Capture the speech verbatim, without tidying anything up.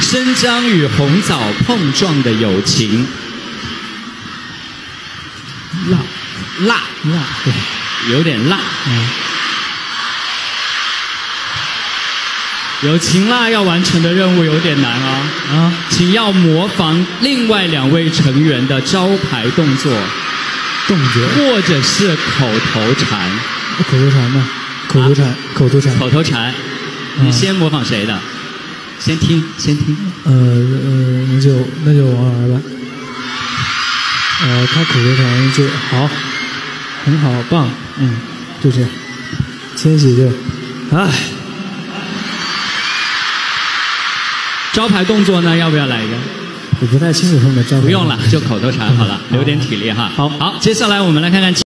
生姜与红枣碰撞的友情。 辣辣辣，对， 有点辣。 嗯。 有情辣要完成的任务有点难啊啊！ 请要模仿另外两位成员的招牌动作， 动作， 或者是口头禅。 口头禅呢？口头禅，啊、口头禅， 口头禅。你先模仿谁的？啊、先听，先听。 呃呃，那就那就王儿吧。呃，他口头禅就好，很好，棒，嗯，就这样。千玺就，哎。 招牌动作呢？要不要来一个？ 我不太清楚他们的招牌。 不用了，就口头禅好了，留点体力哈。好，好，接下来我们来看看。